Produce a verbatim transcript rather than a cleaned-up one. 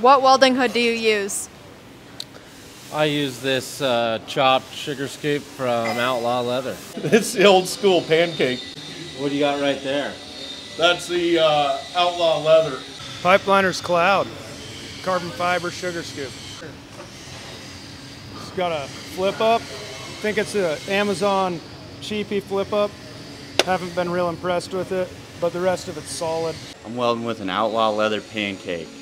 What welding hood do you use? I use this uh, chopped sugar scoop from Outlaw Leather. It's the old school pancake. What do you got right there? That's the uh, Outlaw Leather. Pipeliner's Cloud, carbon fiber sugar scoop. It's got a flip up. I think it's an Amazon cheapy flip up. Haven't been real impressed with it, but the rest of it's solid. I'm welding with an Outlaw Leather pancake.